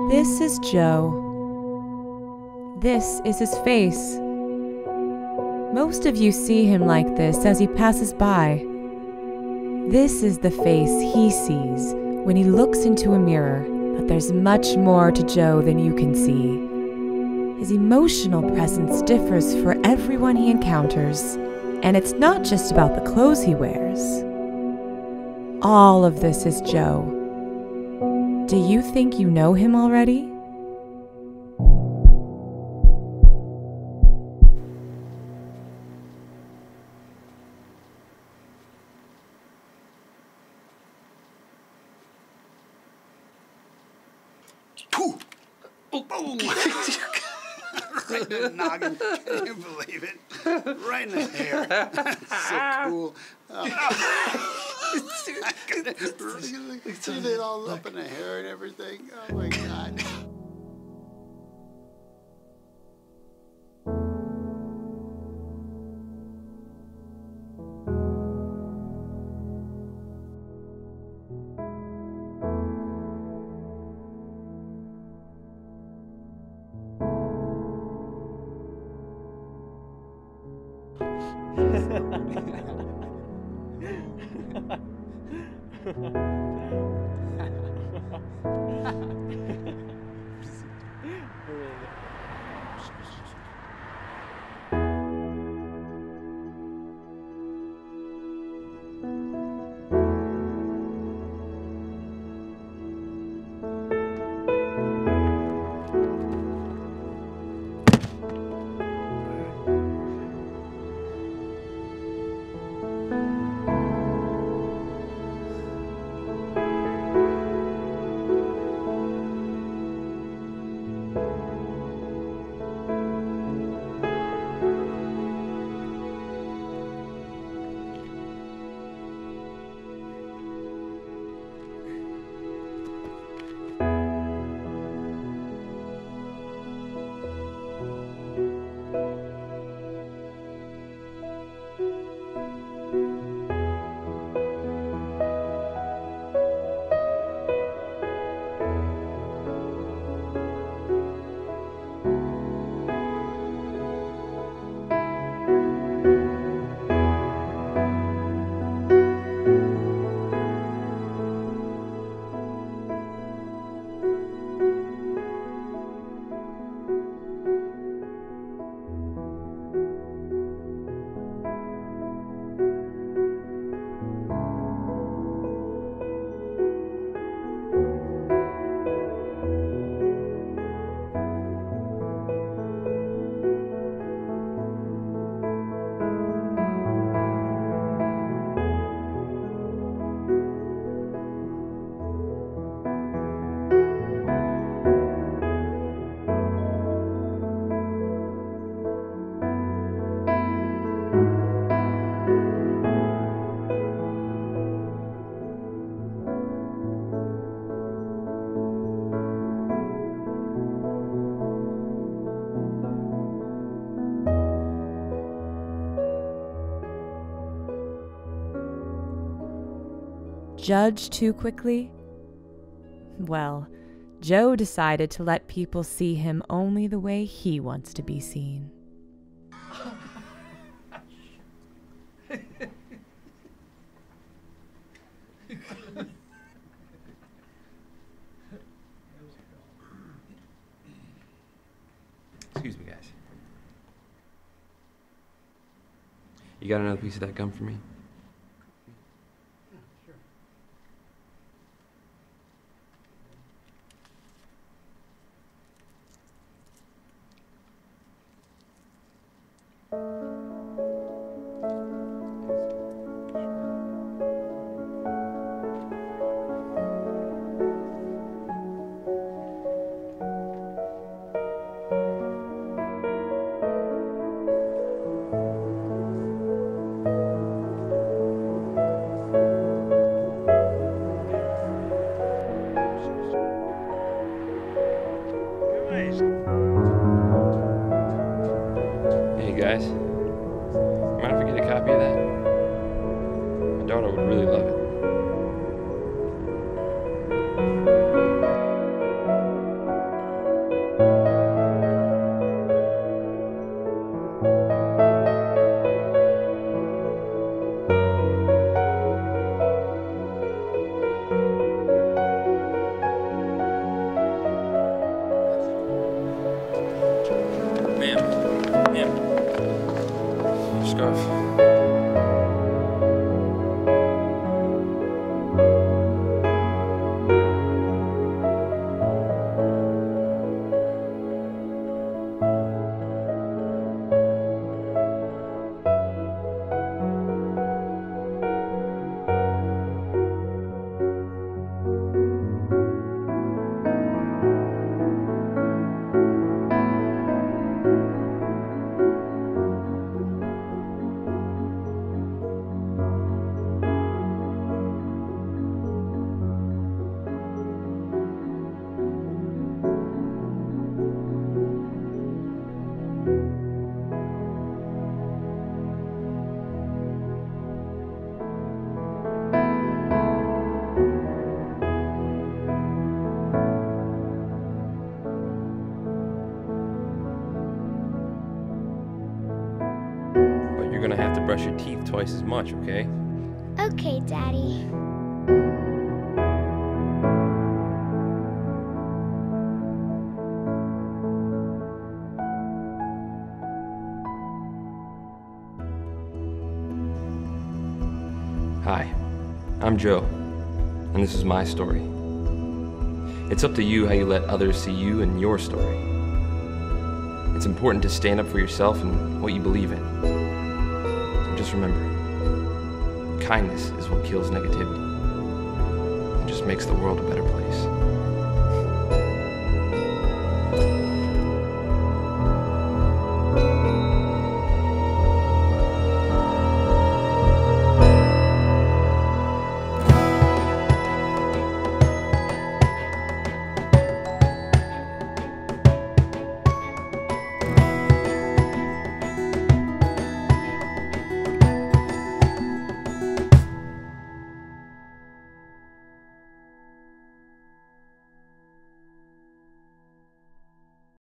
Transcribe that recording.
This is Joe. This is his face. Most of you see him like this as he passes by. This is the face he sees when he looks into a mirror, but there's much more to Joe than you can see. His emotional presence differs for everyone he encounters, and it's not just about the clothes he wears. All of this is Joe. Do you think you know him already? Pooh! Oh! Right in the noggin. Can you believe it? Right in the hair. So cool. See it all up in the hair and everything. Oh my God. Judge too quickly? Well, Joe decided to let people see him only the way he wants to be seen. Excuse me, guys. You got another piece of that gum for me? Hey guys, mind if we get a copy of that? My daughter would really love it. scarf. You're gonna have to brush your teeth twice as much, okay? Okay, Daddy. Hi, I'm Joe, and this is my story. It's up to you how you let others see you and your story. It's important to stand up for yourself and what you believe in. And just remember, kindness is what kills negativity and just makes the world a better place.